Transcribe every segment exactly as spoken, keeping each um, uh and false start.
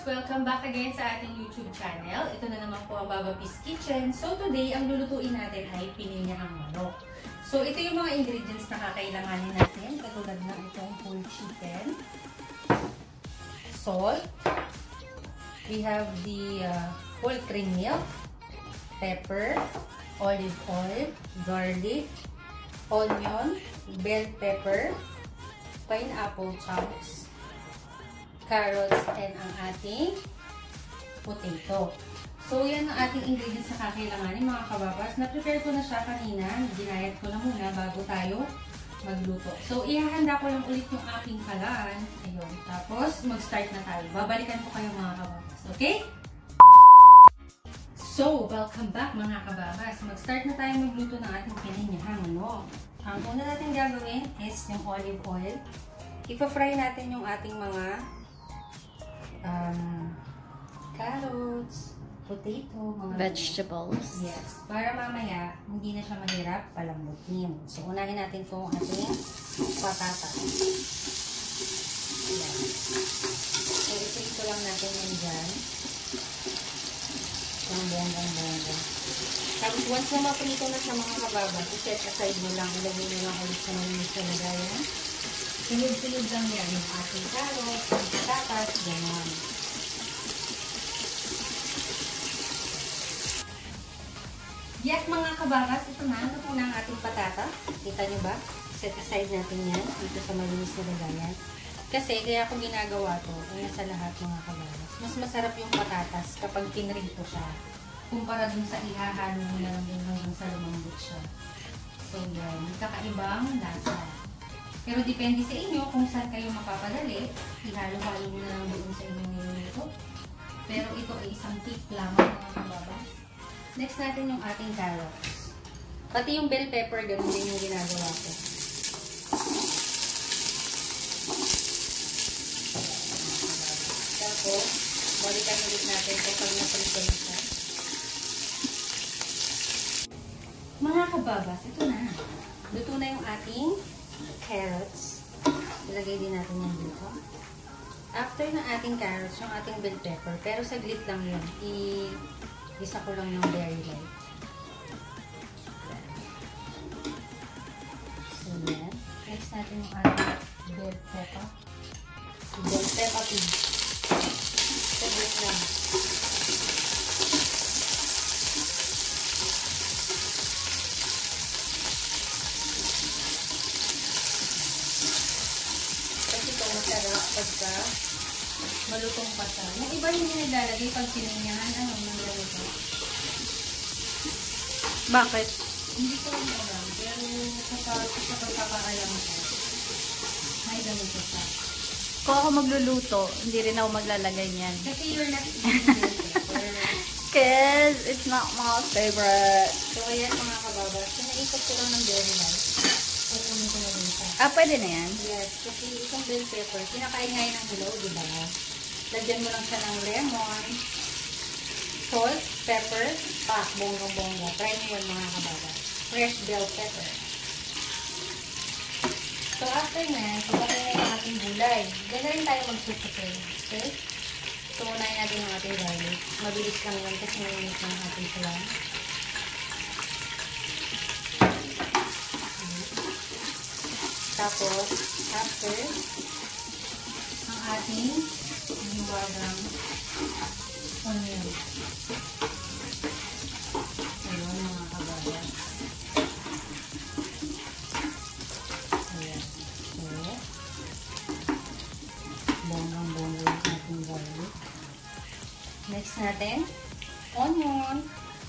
Welcome back again sa ating YouTube channel. Ito na naman po ang Baba Peace Kitchen. So today, ang lulutuin natin ay pininyahang manok. So ito yung mga ingredients na kakailanganin natin. Katulad ng itong whole chicken, salt, we have the uh, whole cream milk, pepper, olive oil, garlic, onion, bell pepper, pineapple chunks, carrots, and ang ating potato. So, yan ang ating ingredients na kakailanganin mga kababas. Na-prepare ko na siya kanina. Ginayat ko na muna bago tayo magluto. So, ihahanda ko lang ulit yung aking kalan. Ayun. Tapos, mag-start na tayo. Babalikan ko kayo mga kababas. Okay? So, welcome back mga kababas. Mag-start na tayo magluto ng ating pininyahang manok. Ang una natin gagawin is yung olive oil. Ipa-fry natin yung ating mga Um, carrots, potato, mga vegetables. Yes. Para mamaya, hindi na siya mahirap palambutin. So, unahin natin itong ating patatas. Yan. So, i-prito lang natin yan dyan. Ang bonggang-bonggang. Tapos, once na maprito na siya mga kababa, i-set aside mo lang. Ilagay mo lang ulit sa malinis na lagayan. Sunod-sunod lang yan yung ating carrots, yung patatas, gano'n. Yes, mga kababas, ito na. Ito po na ang ating patata. Kita nyo ba? Set aside natin yan dito sa malinis na lagayan. Kasi, kaya ako ginagawa to, kaya sa lahat mga kababas. Mas masarap yung patatas kapag pinrito siya. Kumpara dun sa ihahalo mo na lang din hanggang sa lumambot siya. So, yan. Kakaibang lasa. Pero depende sa inyo kung saan kayo mapapadali. Ihalo-halo mo na lang doon sa inyong niluluto. Pero ito ay isang tip lamang mga kababas. Next natin yung ating carrots. Pati yung bell pepper, ganun din yung ginagawa ko. Tapos, balikan ulit natin kapag naprito na siya. Mga kababas, ito na. Luto na yung ating carrots. Ilagay din natin yan dito. After ng ating carrots, yung ating bell pepper, pero saglit lang yun. I-isa ko lang ng very light. So, yan. Next natin yung ating bell pepper. Bell pepper pig. Saglit lang. Masarap pagka malutong pa siya. Yung iba hindi nilalagay pag pininyahan, ano nang ganito. Bakit? Hindi ko rin alam, pero kapag sa pagkakaalam ko, may ganito siya. Kung ako magluluto, hindi rin ako maglalagay niyan. Kasi you're not eating it. Cause it's not my favorite. So ayan mga kababas, so naikot ko lang ng very light. Pupunin ko na rin siya. Ah, pwede na yan? Yes, kasi itong bell pepper, kinakaingay ng hilaw, diba? Lagyan mo lang siya ng lemon, salt, pepper, pa, bongga-bongga. Try nyo yun mga kababa. Fresh bell pepper. So after na, pagkakay na yung ating gulay. Diyan na rin tayo magsusupay. Okay? So unahin natin yung ating garlic. Mabilis lang yun kasi malimit ng ating sulan. Tapos, after, ang ating diwagang onion. Ayun, mga kababas. Ayan. So, bonggang-bongga yung ating garlic. Next natin, onion.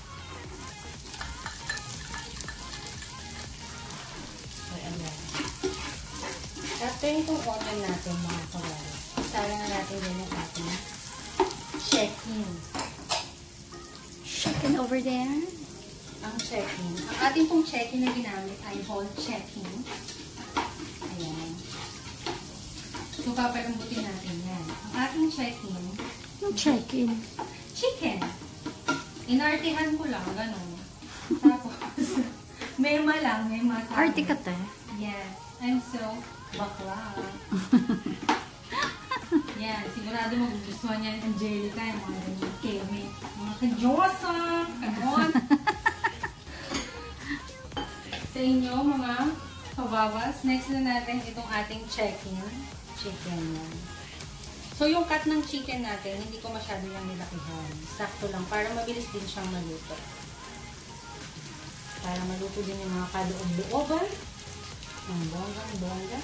After itong onion natin mga kababas, isala na natin din yung ating checking. Chicken over there. Ang checking. Ang ating pong checking na ginamit ay whole checking. Ayan. So, papalambutin natin yan. Ang ating checking. Yung chicken. Chicken. Inartihan ko lang, gano'n. Tapos, mema lang, mema sa Arty ka te. Yes. I'm so bakla. Yan. Ayan, sigurado magugustuhan niya ni Angelica yung mga ganyan keme. Mga kadyosa! Come on! Sa inyo, mga kababas, next na natin itong ating chicken. Chicken yan. So, yung cut ng chicken natin, hindi ko masyado lang nilakihan. Sakto lang, para mabilis din siyang maluto. Para maluto din yung mga kaloob-looban. Ang bonggang-bongga.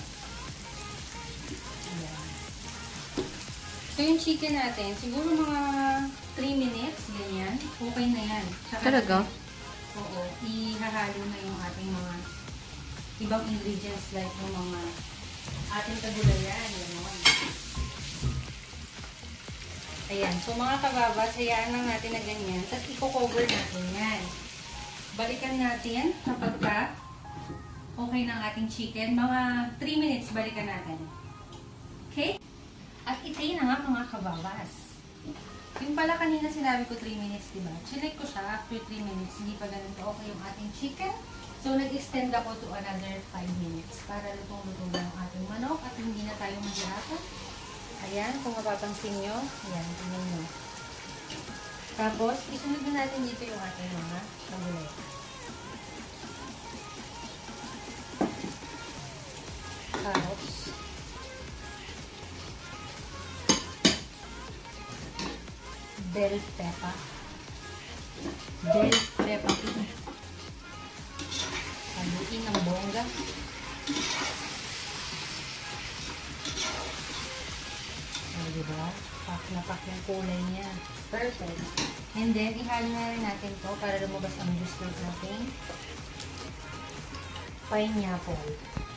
Ayan. So, yung chicken natin, siguro mga three minutes, ganyan. Okay na yan. Tsaka, Talaga? Oo. Ihahalo na yung ating mga ibang ingredients like yung mga ating kagulayan. Gano'n. Ayan. So, mga kababas, hayaan lang natin na ganyan. Tapos, i-cover natin yan. Balikan natin kapag ka okay na ang ating chicken. Mga three minutes, balikan natin. Okay? At itay na nga mga kababas. Yung pala kanina sinabi ko three minutes, diba? Chinek ko siya after three minutes. Hindi pa ganun to okay yung ating chicken. So, nag-extend ako to another five minutes para lutong-lutong na ang ating manok at hindi na tayo mahirapan. Ayan, kung mapapansin nyo. Ayan, tingnan nyo. Tapos, isunod na natin dito yung ating mga kagulay. Carrots. Bell pepper. Bell pepper. Haluin ng bongga. O, diba? Pak na pak yung kulay niya. Perfect. And then, ihalo na rin natin to para lumabas ang juice ng ating pineapple.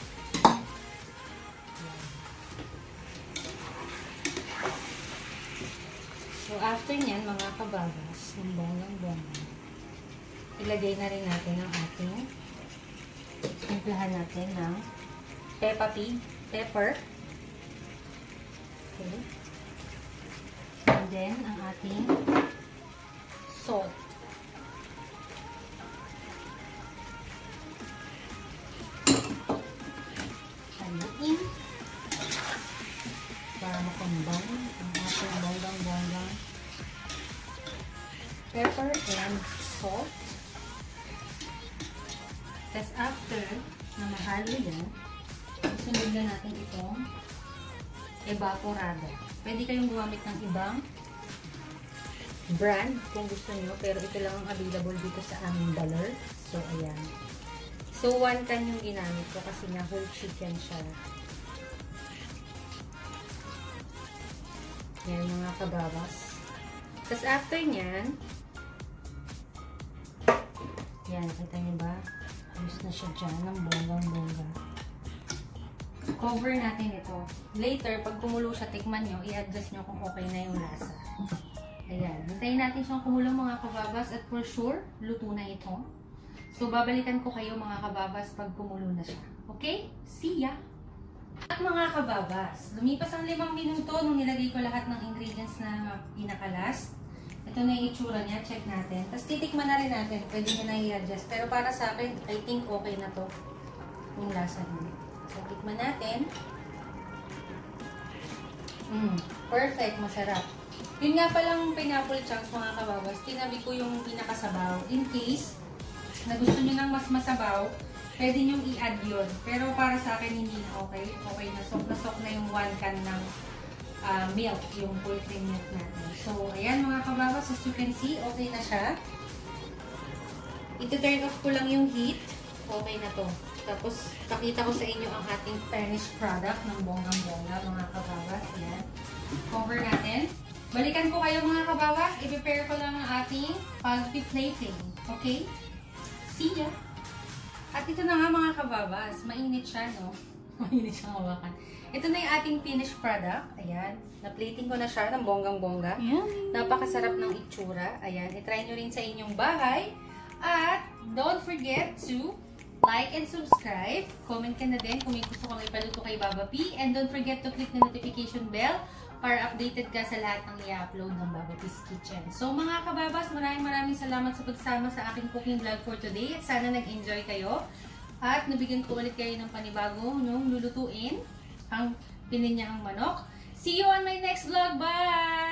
So, after nyan, mga kababas, yung bonggang-bongga, ilagay na rin natin ang ating timplahan natin ng peppa pig, pepper. Okay. And then, ang ating salt. Haluin. Para makumbang ang ating bonggang-bonggang pepper and salt. Tapos after na mahalo yan, sunod na natin itong evaporada. Pwede kayong gumamit ng ibang brand kung gusto nyo, pero ito lang ang available dito sa aming dollar. So, ayan. So, one can yung ginamit ko kasi nga whole chicken siya. Yan mga kababas. Tapos after nyan, yan, kita nyo ba? Ayos na siya dyan ng bonggang-bongga. Cover natin ito. Later, pag kumulo siya, tikman nyo, i-adjust nyo kung okay na yung lasa. Ayan. Hintayin natin siyang kumulo mga kababas at for sure, luto na ito. So, babalikan ko kayo mga kababas pag kumulo na siya. Okay? See ya! At mga kababas, lumipas ang limang minuto nung nilagay ko lahat ng ingredients na pinaka-last. Ito na yung itsura niya. Check natin. Tapos titikman na rin natin. Pwede nyo na i-adjust. Pero para sa akin, I think okay na to yung lasa niya. So, tikman natin. Mm, perfect. Masarap. Yun nga palang pineapple chunks mga kababas. Tinabi ko yung pinakasabaw. In case na gusto nyo ng mas masabaw, pwede nyo i-add yun. Pero para sa akin, hindi na okay. Okay na. Sok na sok na yung one can ng uh, milk. Yung poultry milk natin. So, ayan mga kababas. As you can see, okay na siya. Ito-turn off ko lang yung heat. Okay na to. Tapos, pakita ko sa inyo ang ating finished product ng bonggang-bongga, mga kababas. Ayan. Cover natin. Balikan ko kayo mga kababas. I-prepare ko lang ang ating pag-plating. Okay? See ya! At ito na nga mga kababas. Mainit siya, no? Mainit siya hawakan. Ito na yung ating finished product. Ayan. Na-plating ko na siya ng bonggang-bongga. Napakasarap ng itsura. Ayan. I-try nyo rin sa inyong bahay. At don't forget to like and subscribe. Comment ka na din kung may gusto kang ipaluto kay Baba P. And don't forget to click the notification bell para updated ka sa lahat ng i-upload ng Baba P's Kitchen. So mga kababas, maraming maraming salamat sa pagsama sa aking cooking vlog for today. At sana nag-enjoy kayo. At nabigyan ko ulit kayo ng panibago yung lulutuin ang pininyang manok. See you on my next vlog. Bye!